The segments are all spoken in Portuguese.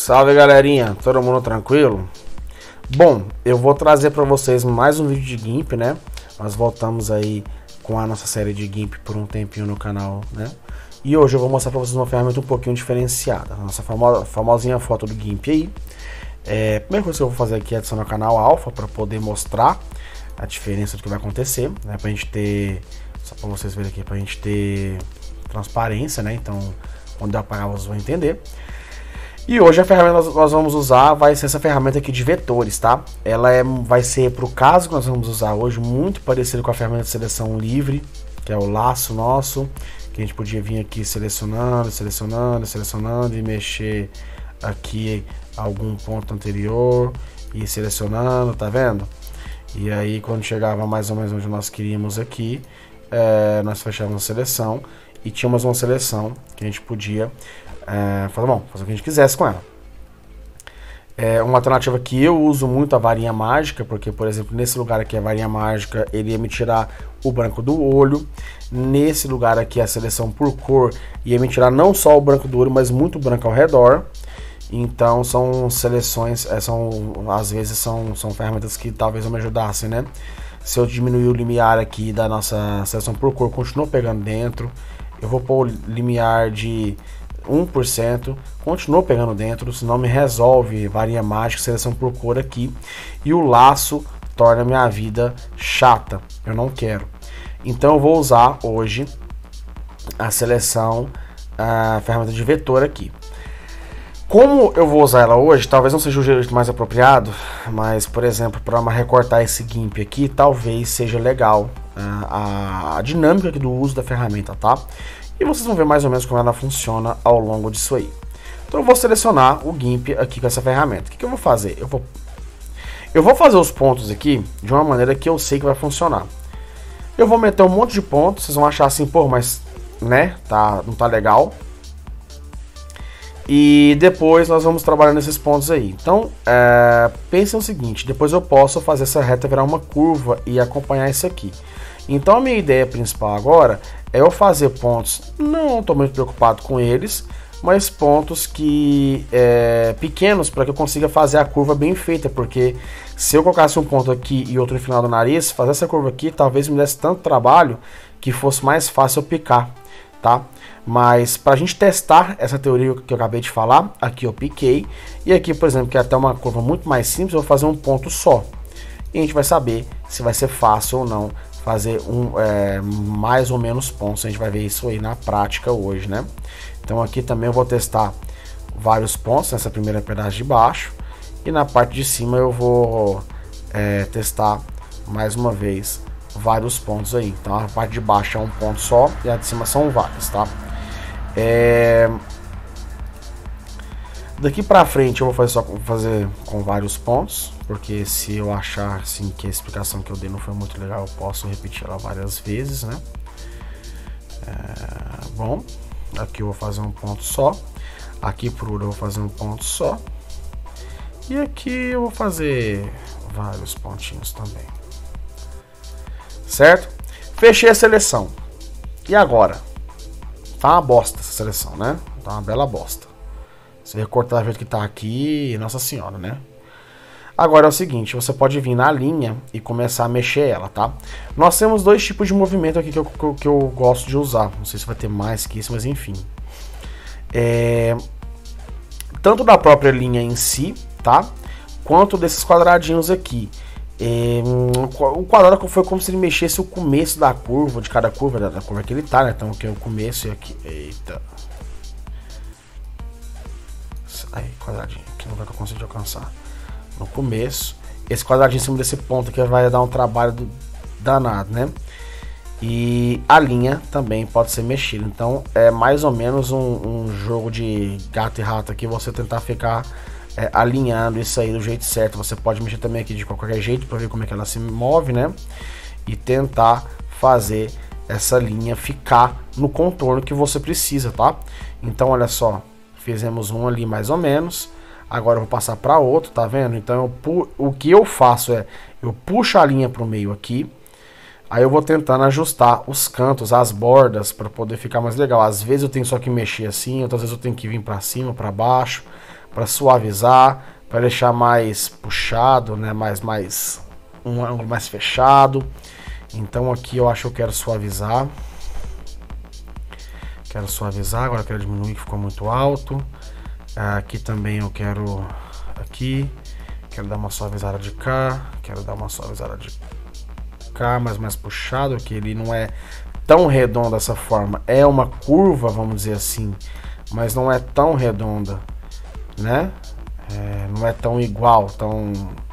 Salve galerinha, todo mundo tranquilo? Bom, eu vou trazer para vocês mais um vídeo de GIMP, né? Nós voltamos aí com a nossa série de GIMP por um tempinho no canal, né? E hoje eu vou mostrar para vocês uma ferramenta um pouquinho diferenciada, a nossa famosinha foto do GIMP aí. A primeira coisa que eu vou fazer aqui é adicionar o canal Alpha para poder mostrar a diferença do que vai acontecer, né? Pra gente ter, só para vocês verem aqui, pra gente ter transparência, né? Então, quando eu apagar vocês vão entender. E hoje a ferramenta que nós vamos usar vai ser essa ferramenta aqui de vetores, tá? Ela vai ser, para o caso que nós vamos usar hoje, muito parecido com a ferramenta de seleção livre, que é o laço nosso, que a gente podia vir aqui selecionando e mexer aqui algum ponto anterior e selecionando, tá vendo? E aí quando chegava mais ou menos onde nós queríamos aqui, nós fechávamos a seleção e tínhamos uma seleção que a gente podia fazer o que a gente quisesse com ela. Uma alternativa que eu uso muito a varinha mágica, porque, por exemplo, nesse lugar aqui a varinha mágica, ele ia me tirar o branco do olho. Nesse lugar aqui a seleção por cor ia me tirar não só o branco do olho, mas muito branco ao redor. Então são seleções, às vezes são ferramentas que talvez não me ajudassem, né? Se eu diminuir o limiar aqui da nossa seleção por cor, continua pegando dentro. Eu vou pôr o limiar de 1%, continua pegando dentro, senão me resolve varinha mágica, seleção por cor aqui. E o laço torna minha vida chata, eu não quero. Então eu vou usar hoje a seleção, a ferramenta de vetor aqui. Como eu vou usar ela hoje, talvez não seja o jeito mais apropriado, mas, por exemplo, para recortar esse GIMP aqui, talvez seja legal a dinâmica aqui do uso da ferramenta, tá? E vocês vão ver mais ou menos como ela funciona ao longo disso aí. Então eu vou selecionar o GIMP aqui com essa ferramenta. O que eu vou fazer? Eu vou fazer os pontos aqui de uma maneira que eu sei que vai funcionar. Eu vou meter um monte de pontos, vocês vão achar assim, pô, mas, né, não tá legal. E depois nós vamos trabalhar nesses pontos aí. Então, pensem o seguinte, depois eu posso fazer essa reta virar uma curva e acompanhar isso aqui. Então a minha ideia principal agora é eu fazer pontos, não estou muito preocupado com eles, mas pontos que pequenos para que eu consiga fazer a curva bem feita, porque se eu colocasse um ponto aqui e outro no final do nariz, fazer essa curva aqui talvez me desse tanto trabalho que fosse mais fácil eu picar, tá? Mas para a gente testar essa teoria que eu acabei de falar, aqui eu piquei, e aqui, por exemplo, que é até uma curva muito mais simples, eu vou fazer um ponto só. E a gente vai saber se vai ser fácil ou não fazer mais ou menos pontos. A gente vai ver isso aí na prática hoje, né? Então aqui também eu vou testar vários pontos nessa primeira pedaço de baixo, e na parte de cima eu vou testar mais uma vez vários pontos aí. Então a parte de baixo é um ponto só e a de cima são vários, tá? Daqui pra frente eu vou fazer com vários pontos, porque se eu achar assim que a explicação que eu dei não foi muito legal, eu posso repetir ela várias vezes, né? Bom, aqui eu vou fazer um ponto só, aqui por eu vou fazer um ponto só, e aqui eu vou fazer vários pontinhos também, certo? Fechei a seleção. E agora? Tá uma bosta essa seleção, né? Tá uma bela bosta. Se recortar do jeito que tá aqui, nossa senhora, né? Agora é o seguinte, você pode vir na linha e começar a mexer ela, tá? Nós temos dois tipos de movimento aqui que eu gosto de usar. Não sei se vai ter mais que isso, mas enfim. Tanto da própria linha em si, tá? Quanto desses quadradinhos aqui. O quadrado foi como se ele mexesse o começo da curva, de cada curva, da curva que ele tá, né? Então aqui é o começo e aqui. Eita. Aí, quadradinho, que não vai conseguir alcançar. No começo, esse quadradinho em cima desse ponto aqui vai dar um trabalho danado, né? E a linha também pode ser mexida. Então é mais ou menos um jogo de gato e rato aqui, você tentar ficar alinhando isso aí do jeito certo. Você pode mexer também aqui de qualquer jeito para ver como é que ela se move, né? E tentar fazer essa linha ficar no contorno que você precisa, tá? Então olha só, fizemos um ali mais ou menos. Agora eu vou passar para outro, tá vendo? Então o que eu faço eu puxo a linha para o meio aqui. Aí eu vou tentando ajustar os cantos, as bordas, para poder ficar mais legal. Às vezes eu tenho só que mexer assim, outras vezes eu tenho que vir para cima, para baixo. para suavizar, para deixar mais puxado, né? Um ângulo mais fechado. Então aqui eu acho que eu quero suavizar. Agora eu quero diminuir, que ficou muito alto. Aqui também eu quero quero dar uma suavizada de cá, quero dar uma suavizada de cá, mas mais puxado, que ele não é tão redondo dessa forma. É uma curva, vamos dizer assim, mas não é tão redonda, né? Não é tão igual, tão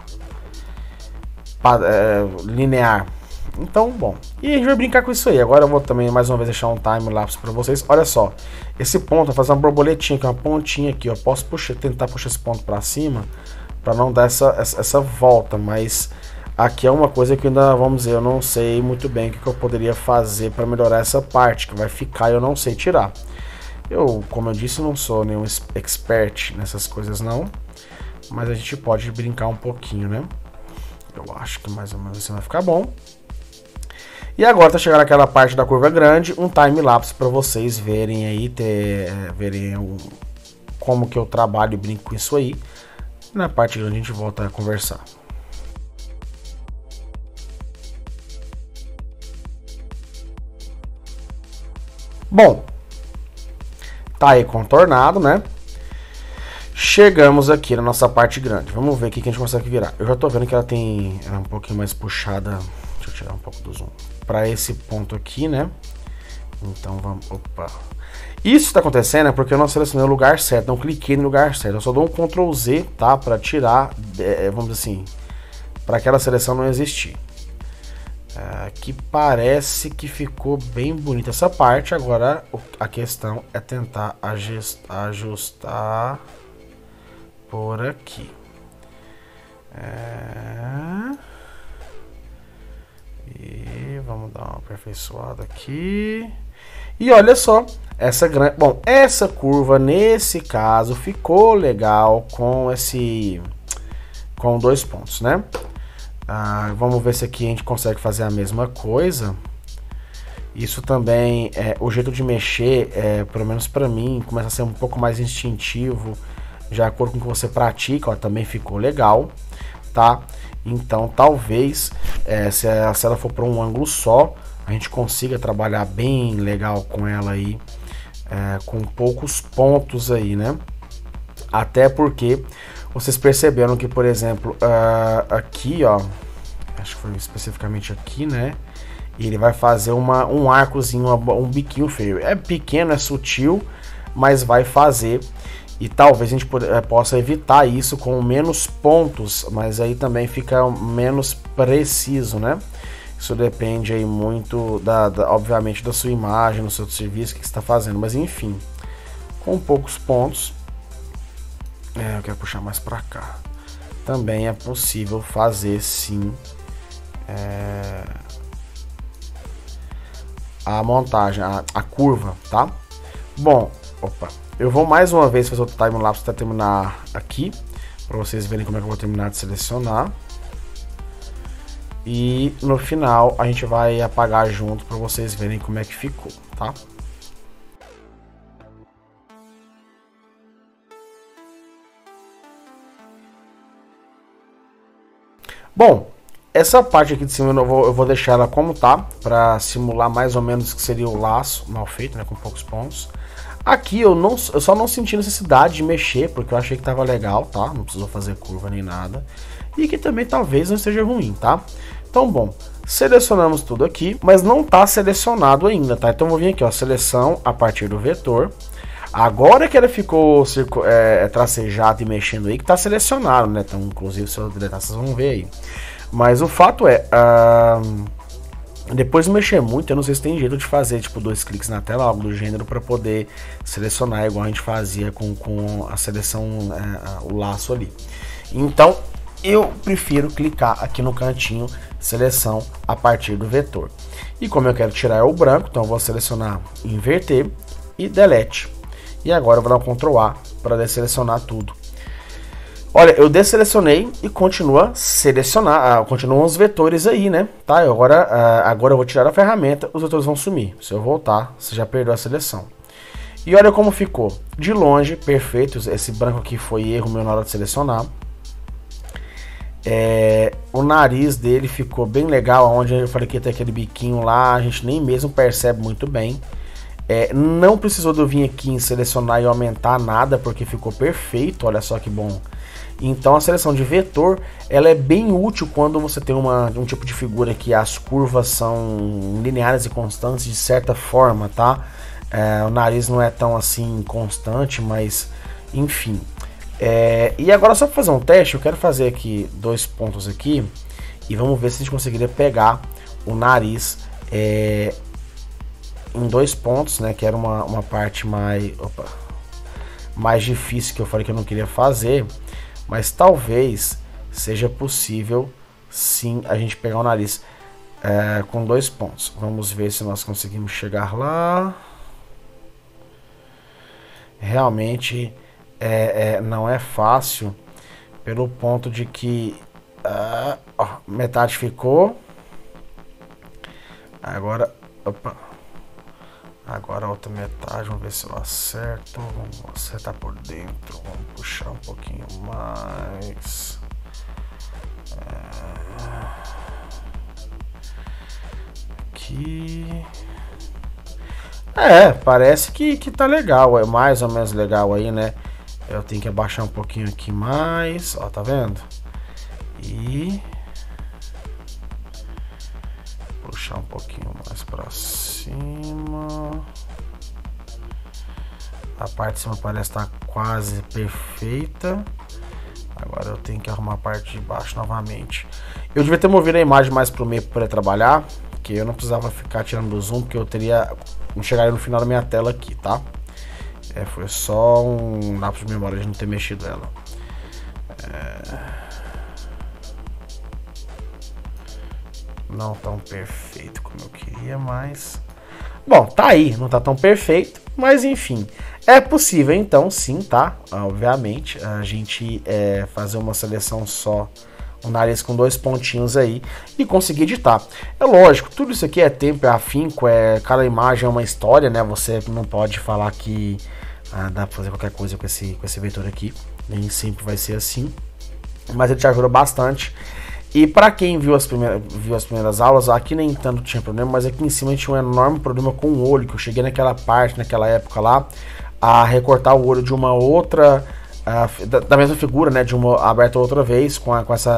linear. Então, bom, e a gente vai brincar com isso aí. Agora eu vou também mais uma vez deixar um time-lapse para vocês. Olha só, esse ponto vai fazer uma borboletinha aqui, uma pontinha aqui. Eu posso tentar puxar esse ponto para cima para não dar essa volta, mas aqui é uma coisa que ainda, vamos dizer, eu não sei muito bem o que eu poderia fazer para melhorar essa parte que vai ficar e eu não sei tirar. Eu, como eu disse, não sou nenhum expert nessas coisas não, mas a gente pode brincar um pouquinho, né? Eu acho que mais ou menos assim vai ficar bom. E agora tá chegando aquela parte da curva grande, um time-lapse para vocês verem aí, verem como que eu trabalho e brinco com isso aí. Na parte grande a gente volta a conversar. Bom, tá aí contornado, né? Chegamos aqui na nossa parte grande. Vamos ver aqui que a gente consegue virar. Eu já tô vendo que ela é um pouquinho mais puxada. Deixa eu tirar um pouco do zoom. Para esse ponto aqui, né? Então vamos... Opa! Isso tá acontecendo porque eu não selecionei o lugar certo. Não cliquei no lugar certo. Eu só dou um Ctrl Z, tá? Para tirar, vamos dizer assim, para aquela seleção não existir. Aqui parece que ficou bem bonita essa parte. Agora a questão é tentar ajustar por aqui. E vamos dar uma aperfeiçoada aqui. E olha só, essa curva nesse caso ficou legal com dois pontos, né? Vamos ver se aqui a gente consegue fazer a mesma coisa. Isso também, o jeito de mexer, pelo menos para mim, começa a ser um pouco mais instintivo, de acordo com o que você pratica, ó, também ficou legal, tá? Então talvez, se ela for para um ângulo só, a gente consiga trabalhar bem legal com ela aí, com poucos pontos aí, né? Até porque vocês perceberam que, por exemplo, aqui, ó, acho que foi especificamente aqui, né? E ele vai fazer um arcozinho, um biquinho feio. É pequeno, é sutil, mas vai fazer. E talvez a gente possa evitar isso com menos pontos, mas aí também fica menos preciso, né? Isso depende aí muito, obviamente, da sua imagem, do seu serviço, que você está fazendo. Mas enfim, com poucos pontos, eu quero puxar mais para cá. Também é possível fazer, sim, a montagem, a curva, tá? Bom, eu vou mais uma vez fazer o time-lapse até terminar aqui, para vocês verem como é que eu vou terminar de selecionar. E no final a gente vai apagar junto para vocês verem como é que ficou, tá? Bom, essa parte aqui de cima eu vou deixar ela como tá, para simular mais ou menos o que seria o laço mal feito, né, com poucos pontos. Aqui eu só não senti necessidade de mexer, porque eu achei que tava legal, tá? Não precisou fazer curva nem nada. E que também talvez não esteja ruim, tá? Então, bom, selecionamos tudo aqui, mas não tá selecionado ainda, tá? Então eu vou vir aqui, ó, seleção a partir do vetor. Agora que ela ficou tracejada e mexendo aí, que tá selecionado, né? Então, inclusive, se eu deletar, vocês vão ver aí. Mas o fato é, depois de mexer muito, eu não sei se tem jeito de fazer, tipo, 2 cliques na tela, algo do gênero, para poder selecionar, igual a gente fazia com a seleção, o laço ali. Então, eu prefiro clicar aqui no cantinho, seleção a partir do vetor. E como eu quero tirar o branco, então eu vou selecionar inverter e delete. E agora eu vou dar um Ctrl A para desselecionar tudo. Olha, eu desselecionei e continuam os vetores aí, né? Tá, agora eu vou tirar a ferramenta, os vetores vão sumir. Se eu voltar, você já perdeu a seleção. E olha como ficou. De longe, perfeito. Esse branco aqui foi erro meu na hora de selecionar. O nariz dele ficou bem legal, onde eu falei que tem aquele biquinho lá, a gente nem mesmo percebe muito bem. Não precisou de eu vir aqui em selecionar e aumentar nada, porque ficou perfeito, olha só que bom. Então a seleção de vetor, ela é bem útil quando você tem um tipo de figura que as curvas são lineares e constantes de certa forma, tá? O nariz não é tão assim constante, mas enfim. E agora só para fazer um teste, eu quero fazer aqui 2 pontos aqui e vamos ver se a gente conseguiria pegar o nariz em 2 pontos, né? Que era uma parte mais difícil, que eu falei que eu não queria fazer, mas talvez seja possível sim a gente pegar o nariz com 2 pontos. Vamos ver se nós conseguimos chegar lá. Realmente não é fácil, pelo ponto de que metade ficou. Agora a outra metade, vamos ver se eu acerto. Vamos acertar por dentro, vamos puxar um pouquinho mais. Aqui. Parece que tá legal, é mais ou menos legal aí, né? Eu tenho que abaixar um pouquinho aqui mais, ó, tá vendo? E puxar um pouquinho mais pra cima. A parte de cima parece estar quase perfeita. Agora eu tenho que arrumar a parte de baixo novamente. Eu devia ter movido a imagem mais pro meio para poder trabalhar, porque eu não precisava ficar tirando do zoom, porque eu não chegaria no final da minha tela aqui, tá? Foi só um lapso de memória de não ter mexido ela. Não tão perfeito como eu queria, mas... Bom, tá aí, não tá tão perfeito, mas enfim. É possível então, sim, tá? Obviamente, a gente fazer uma seleção só, um nariz com 2 pontinhos aí e conseguir editar. É lógico, tudo isso aqui é tempo, é afinco, cada imagem é uma história, né? Você não pode falar que dá pra fazer qualquer coisa com esse vetor aqui, nem sempre vai ser assim, mas ele te ajuda bastante. E para quem viu as primeiras aulas, aqui nem tanto tinha problema, mas aqui em cima a gente tinha um enorme problema com o olho, que eu cheguei naquela época lá, a recortar o olho de uma outra, da mesma figura, né, de uma aberta outra vez, com essa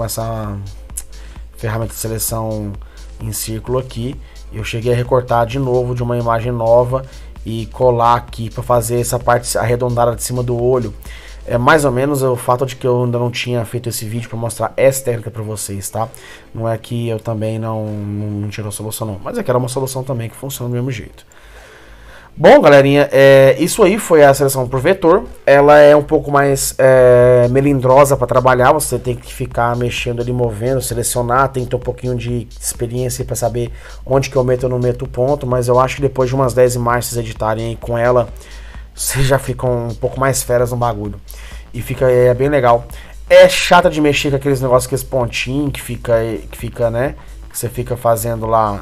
ferramenta de seleção em círculo aqui. Eu cheguei a recortar de novo de uma imagem nova e colar aqui para fazer essa parte arredondada de cima do olho. É mais ou menos o fato de que eu ainda não tinha feito esse vídeo para mostrar essa técnica para vocês, tá? Não é que eu também não tirou a solução não, mas é que era uma solução também que funciona do mesmo jeito. Bom, galerinha, isso aí foi a seleção por vetor. Ela é um pouco mais melindrosa para trabalhar, você tem que ficar mexendo ali, movendo, selecionar, tem que ter um pouquinho de experiência para saber onde que eu meto ou não meto o ponto, mas eu acho que depois de umas 10 imagens vocês editarem aí com ela, vocês já ficam um pouco mais feras no bagulho. E fica bem legal. É chata de mexer com aqueles negócios, aqueles pontinhos que fica, né? Que você fica fazendo lá,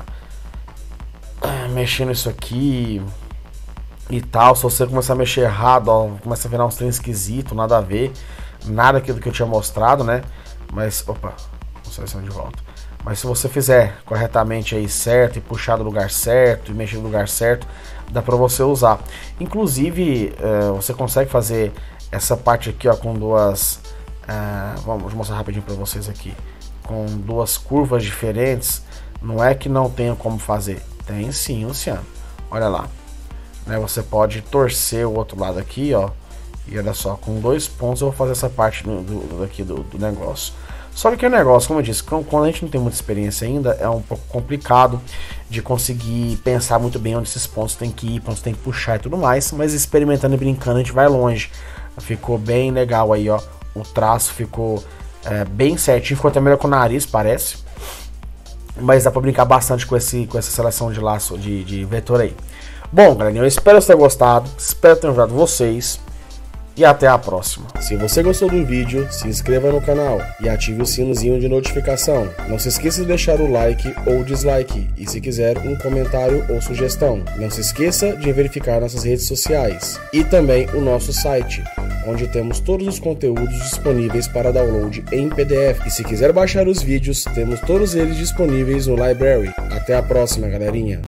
mexendo isso aqui e tal. Se você começar a mexer errado, ó, começa a virar uns trem esquisito, nada a ver. Nada daquilo que eu tinha mostrado, né? Mas, opa, vou selecionar de volta. Mas se você fizer corretamente aí certo, e puxar do lugar certo, e mexer no lugar certo, dá pra você usar. Inclusive, você consegue fazer essa parte aqui, ó, com duas... vamos mostrar rapidinho pra vocês aqui. Com 2 curvas diferentes. Não é que não tenha como fazer. Tem sim, Luciano. Olha lá. Né, você pode torcer o outro lado aqui, ó. E olha só, com 2 pontos eu vou fazer essa parte do negócio. Só que o negócio, como eu disse, quando a gente não tem muita experiência ainda, é um pouco complicado de conseguir pensar muito bem onde esses pontos tem que ir, pra onde tem que puxar e tudo mais. Mas experimentando e brincando a gente vai longe. Ficou bem legal aí, ó. O traço ficou bem certinho, ficou até melhor com o nariz, parece. Mas dá pra brincar bastante com essa seleção de laço de vetor aí. Bom, galerinha, eu espero que vocês tenham gostado. Espero ter ajudado vocês. e até a próxima. Se você gostou do vídeo, se inscreva no canal e ative o sinozinho de notificação. Não se esqueça de deixar o like ou dislike e, se quiser, um comentário ou sugestão. Não se esqueça de verificar nossas redes sociais e também o nosso site, onde temos todos os conteúdos disponíveis para download em PDF. E se quiser baixar os vídeos, temos todos eles disponíveis no Library. Até a próxima, galerinha!